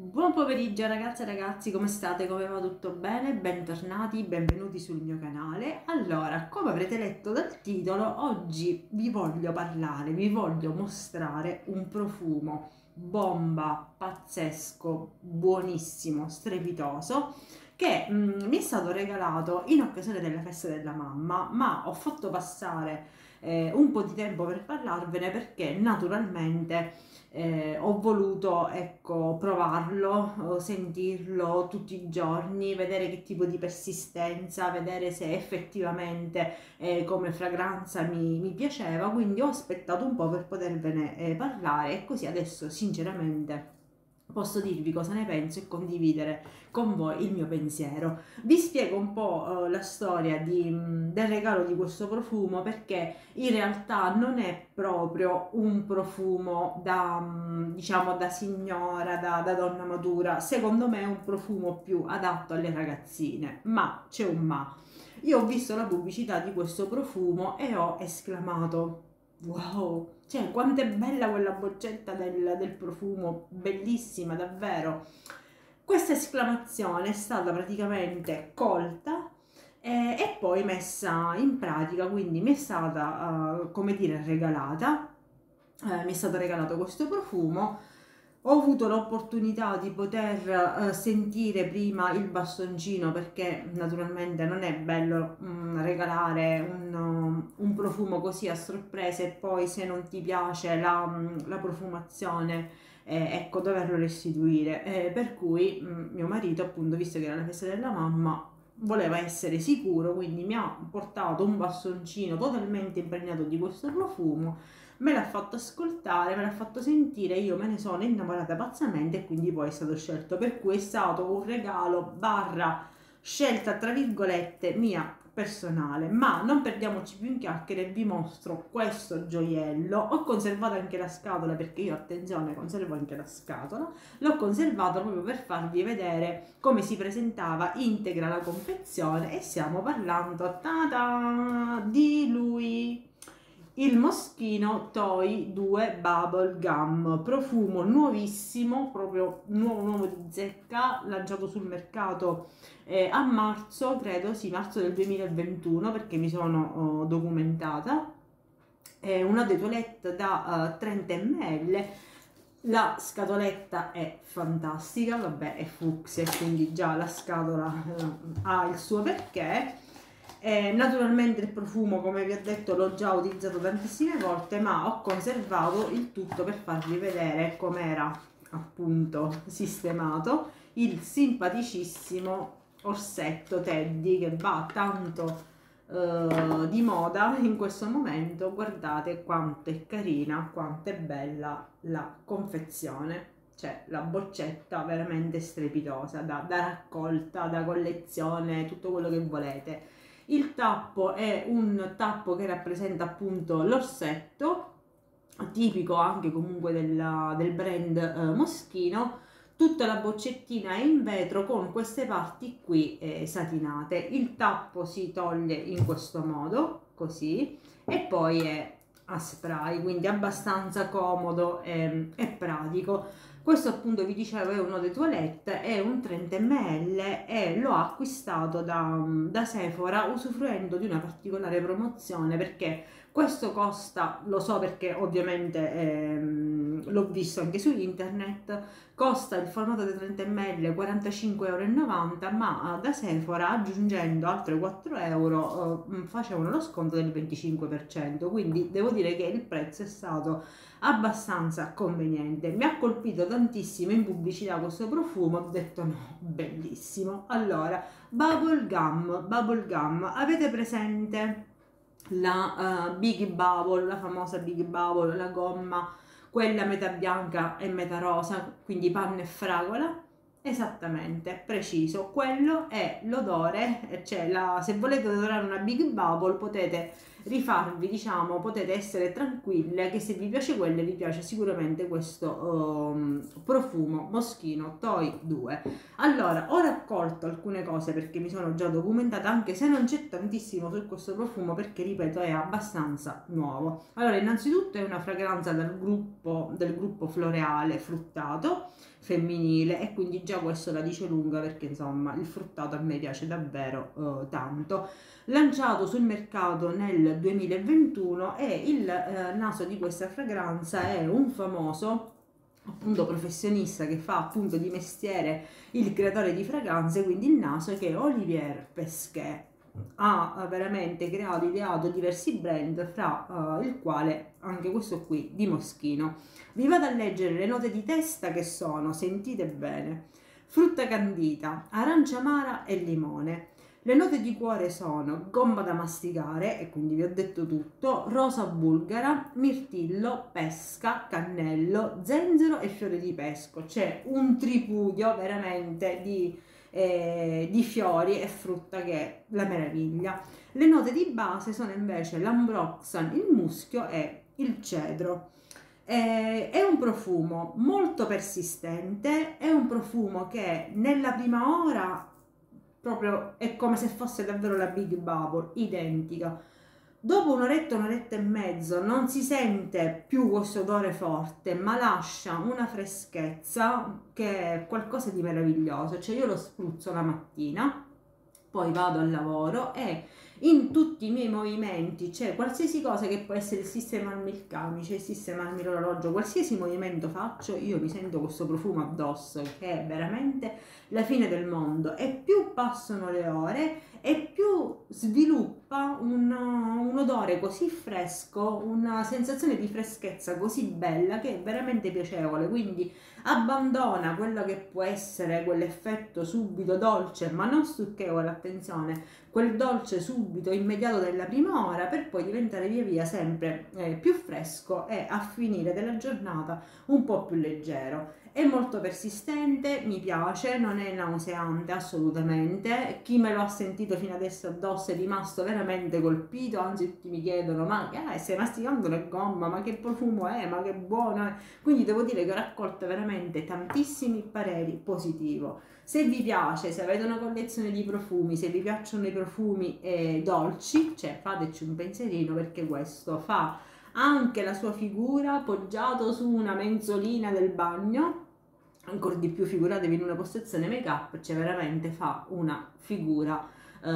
Buon pomeriggio ragazze e ragazzi, come state? Come va? Tutto bene? Bentornati, benvenuti sul mio canale. Allora, come avrete letto dal titolo, oggi vi voglio parlare, vi voglio mostrare un profumo bomba, pazzesco, buonissimo, strepitoso, che mi è stato regalato in occasione della festa della mamma, ma ho fatto passare un po' di tempo per parlarvene perché naturalmente ho voluto, ecco, provarlo, sentirlo tutti i giorni, vedere che tipo di persistenza, vedere se effettivamente come fragranza mi piaceva, quindi ho aspettato un po' per potervene parlare e così adesso sinceramente posso dirvi cosa ne penso e condividere con voi il mio pensiero. Vi spiego un po' la storia del regalo di questo profumo, perché in realtà non è proprio un profumo da, diciamo, da signora, da donna matura. Secondo me è un profumo più adatto alle ragazzine, ma c'è un ma. Io ho visto la pubblicità di questo profumo e ho esclamato: wow, cioè quanto è bella quella boccetta del profumo, bellissima davvero. Questa esclamazione è stata praticamente colta e poi messa in pratica, quindi mi è stata, come dire, regalata. Mi è stato regalato questo profumo. Ho avuto l'opportunità di poter sentire prima il bastoncino, perché naturalmente non è bello regalare un profumo così a sorpresa e poi se non ti piace la profumazione, ecco, doverlo restituire. Per cui mio marito, appunto, visto che era la festa della mamma, voleva essere sicuro, quindi mi ha portato un bastoncino totalmente impregnato di questo profumo, me l'ha fatto ascoltare, me l'ha fatto sentire, io me ne sono innamorata pazzamente e quindi poi è stato scelto, per cui è stato un regalo barra scelta tra virgolette mia personale. Ma non perdiamoci più in chiacchiere, vi mostro questo gioiello. Ho conservato anche la scatola, perché io, attenzione, conservo anche la scatola. L'ho conservato proprio per farvi vedere come si presentava integra la confezione, e stiamo parlando di lui, il Moschino Toy 2 Bubble Gum, profumo nuovissimo, proprio nuovo di zecca, lanciato sul mercato a marzo, credo, sì, marzo del 2021, perché mi sono documentata. È una de toilette da 30 ml. La scatoletta è fantastica, vabbè, è fucsia, quindi già la scatola ha il suo perché. Naturalmente il profumo, come vi ho detto, l'ho già utilizzato tantissime volte, ma ho conservato il tutto per farvi vedere com'era appunto sistemato il simpaticissimo orsetto Teddy, che va tanto di moda in questo momento. Guardate quanto è carina, quanto è bella la confezione, cioè la boccetta veramente strepitosa, da raccolta, da collezione, tutto quello che volete. Il tappo è un tappo che rappresenta appunto l'orsetto, tipico anche comunque del brand Moschino. Tutta la boccettina è in vetro con queste parti qui satinate. Il tappo si toglie in questo modo, così, e poi è a spray, quindi abbastanza comodo e pratico. Questo, appunto, vi dicevo, è uno dei toilette, è un 30 ml e l'ho acquistato da Sephora usufruendo di una particolare promozione, perché questo costa, lo so perché ovviamente l'ho visto anche su internet, costa il formato di 30 ml 45,90 €, ma da Sephora, aggiungendo altre 4 euro, facevano lo sconto del 25%, quindi devo dire che il prezzo è stato abbastanza conveniente. Mi ha colpito tantissimo in pubblicità questo profumo, ho detto no, bellissimo. Allora, Bubble Gum, avete presente la Big Bubble, la famosa Big Bubble, la gomma, quella metà bianca e metà rosa, quindi panna e fragola? Esattamente, preciso, quello è l'odore, cioè se volete odorare una Big Bubble potete rifarvi, diciamo, potete essere tranquille che se vi piace quello vi piace sicuramente questo profumo Moschino Toy 2. Allora, ho raccolto alcune cose perché mi sono già documentata, anche se non c'è tantissimo su questo profumo perché, ripeto, è abbastanza nuovo. Allora, innanzitutto è una fragranza del gruppo floreale fruttato femminile, e quindi già questo la dice lunga, perché insomma il fruttato a me piace davvero tanto. Lanciato sul mercato nel 2021, e il naso di questa fragranza è un famoso appunto professionista che fa appunto di mestiere il creatore di fragranze, quindi il naso, che è Olivier Pesquet. Ha veramente creato, ideato diversi brand, fra il quale anche questo qui di Moschino. Vi vado a leggere le note di testa, che sono, sentite bene: frutta candita, arancia amara e limone. Le note di cuore sono gomma da masticare, e quindi vi ho detto tutto, rosa bulgara, mirtillo, pesca, cannello, zenzero e fiore di pesco. C'è un tripudio veramente di fiori e frutta che è la meraviglia. Le note di base sono invece l'ambroxan, il muschio e il cedro. È un profumo molto persistente, è un profumo che nella prima ora proprio è come se fosse davvero la Big Bubble, identica. Dopo un'oretta e mezzo non si sente più questo odore forte, ma lascia una freschezza che è qualcosa di meraviglioso. Cioè, io lo spruzzo la mattina, poi vado al lavoro e in tutti i miei movimenti, cioè qualsiasi cosa, che può essere il sistemarmi il camice, il sistemarmi l'orologio, qualsiasi movimento faccio, io mi sento questo profumo addosso, che è veramente la fine del mondo. E più passano le ore e più sviluppa un odore così fresco, una sensazione di freschezza così bella, che è veramente piacevole. Quindi abbandona quello che può essere quell'effetto subito dolce ma non stucchevole, attenzione, quel dolce subito immediato della prima ora, per poi diventare via via sempre più fresco, e a finire della giornata un po' più leggero. È molto persistente, mi piace, non è nauseante assolutamente. Chi me lo ha sentito fino adesso addosso è rimasto veramente colpito, anzi tutti mi chiedono: ma stai masticando la gomma, ma che profumo è, ma che buono è. Quindi devo dire che ho raccolto veramente tantissimi pareri positivi. Se vi piace, se avete una collezione di profumi, se vi piacciono i profumi dolci, cioè fateci un pensierino, perché questo fa anche la sua figura appoggiato su una mensolina del bagno. Ancora di più, figuratevi in una postazione make up, cioè veramente fa una figura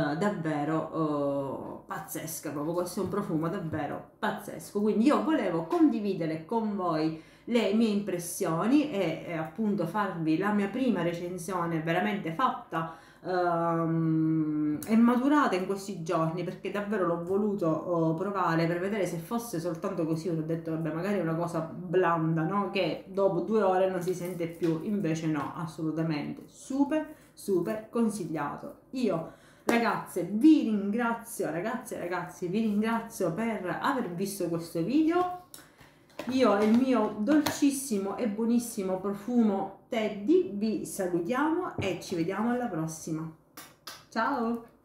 davvero pazzesca. Proprio questo è un profumo davvero pazzesco. Quindi io volevo condividere con voi le mie impressioni e appunto farvi la mia prima recensione veramente fatta e maturata in questi giorni, perché davvero l'ho voluto provare per vedere se fosse soltanto così. Ho detto vabbè, magari è una cosa blanda, no? Che dopo 2 ore non si sente più. Invece no, assolutamente super super consigliato. Io ragazze vi ringrazio, ragazze e ragazzi, vi ringrazio per aver visto questo video. Io e il mio dolcissimo e buonissimo profumo Teddy vi salutiamo e ci vediamo alla prossima. Ciao!